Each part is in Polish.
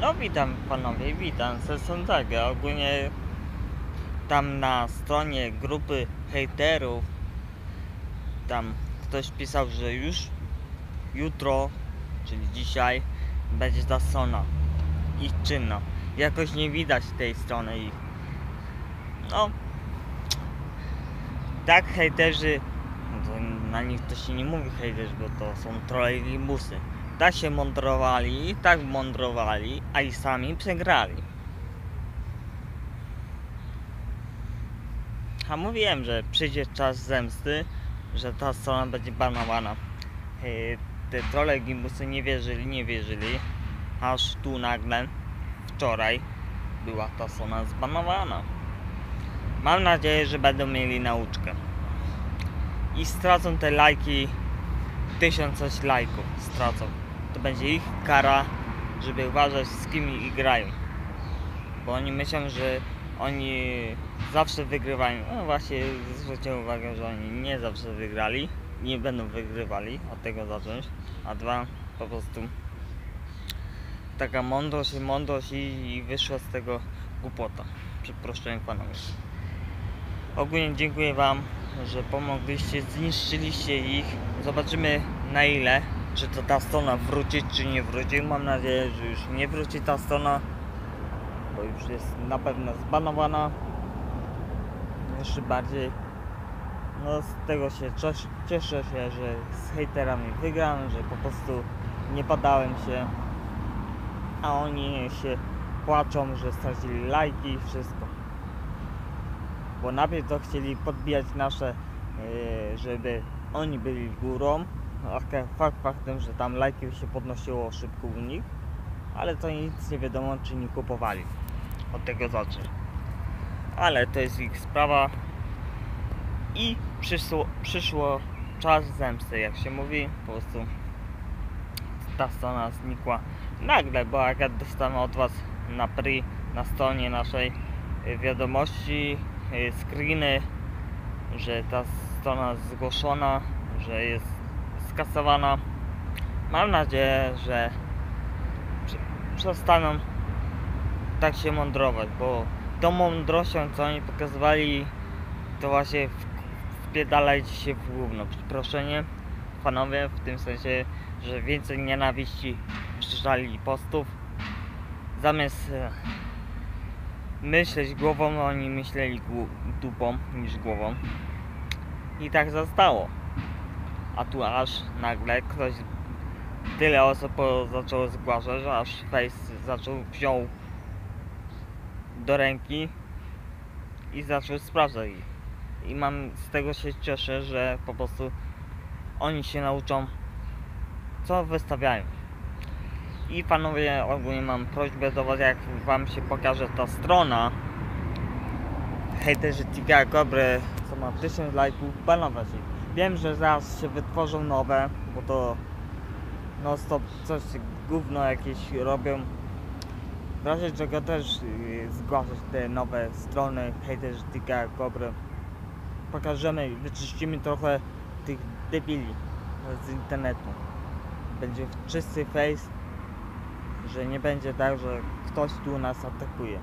No witam panowie, witam ze Sądzaga. Ogólnie tam na stronie grupy hejterów tam ktoś pisał, że już jutro, czyli dzisiaj, będzie ta strona ich czynna. Jakoś nie widać tej strony ich. No tak, hejterzy, no to na nich to się nie mówi hejterzy, bo to są trolejbusy. Tak się mądrowali, tak mądrowali, a i sami przegrali. A mówiłem, że przyjdzie czas zemsty, że ta strona będzie banowana. Te trolejbusy nie wierzyli, aż tu nagle wczoraj była ta strona zbanowana. Mam nadzieję, że będą mieli nauczkę i stracą te lajki, 1000 coś lajków stracą. To będzie ich kara, żeby uważać, z kim ich grają, bo oni myślą, że oni zawsze wygrywają. No właśnie, zwróćcie uwagę, że oni nie zawsze wygrali, nie będą wygrywali, od tego zacząć. A dwa, po prostu taka mądrość i wyszła z tego głupota. Przepraszam panowie. Ogólnie dziękuję wam, że pomogliście, zniszczyliście ich. Zobaczymy na ile, czy to ta strona wróci, czy nie wróci. Mam nadzieję, że już nie wróci ta strona, bo już jest na pewno zbanowana. Jeszcze bardziej. No z tego się cieszę się, że z hejterami wygram, że po prostu nie poddałem się, a oni się płaczą, że stracili lajki i wszystko. Bo najpierw to chcieli podbijać nasze, żeby oni byli górą, faktem, że tam lajki się podnosiło szybko u nich, ale to nic nie wiadomo, czy nie kupowali. Od tego zacznę. Ale to jest ich sprawa i przyszło czas zemsty, jak się mówi. Po prostu ta strona znikła nagle, bo jak ja dostałem od was na stronie naszej wiadomości, screeny, że ta strona zgłoszona, że jest skasowana. Mam nadzieję, że przestaną tak się mądrować, bo tą mądrością, co oni pokazywali, to właśnie wpierdalajcie się w gówno. Przeproszenie panowie, w tym sensie, że więcej nienawiści przeczytali postów. Zamiast myśleć głową, oni myśleli dupą niż głową. I tak zostało. A tu aż nagle ktoś, tyle osób zaczęło zgłaszać, że aż Face wziął do ręki i zaczął sprawdzać ich. I z tego się cieszę, że po prostu oni się nauczą, co wystawiają. I panowie, ogólnie mam prośbę do was, jak wam się pokaże ta strona, hejterzy Tiga Cobry, co ma 1000 lajków, banować ich. Wiem, że zaraz się wytworzą nowe, bo to no stop coś gówno jakieś robią. W razie czego też zgłaszać te nowe strony hejterzy Tiga Cobry. Pokażemy, wyczyścimy trochę tych debili z internetu. Będzie czysty face, że nie będzie tak, że ktoś tu nas atakuje.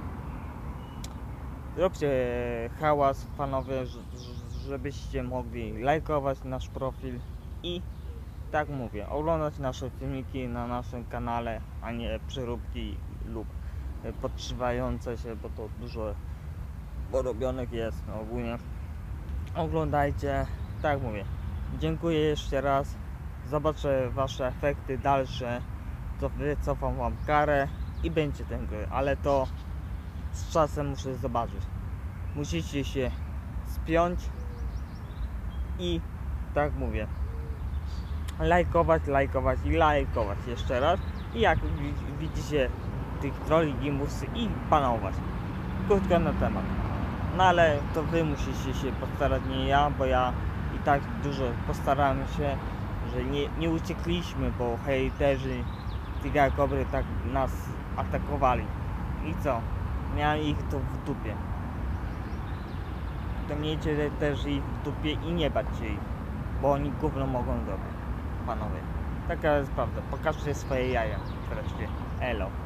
Zróbcie hałas panowie, żebyście mogli lajkować nasz profil i tak mówię, oglądać nasze filmiki na naszym kanale, a nie przeróbki lub podszywające się, bo to dużo porobionych jest. No, ogólnie oglądajcie, tak mówię. Dziękuję jeszcze raz, zobaczę wasze efekty dalsze, to wycofam wam karę i będzie ten gry, ale to z czasem muszę zobaczyć. Musicie się spiąć i tak mówię, lajkować jeszcze raz i jak widzicie tych troli gimbusy i panować krótko na temat. No ale to wy musicie się postarać, nie ja, bo ja i tak dużo postarałem się, że nie uciekliśmy, bo hejterzy Tiga Cobry tak nas atakowali. I co? Miałem ich to w dupie. To miejcie też ich w dupie i nie bać się ich, bo oni gówno mogą zrobić. Panowie, taka jest prawda. Pokażcie swoje jaja wreszcie. Elo.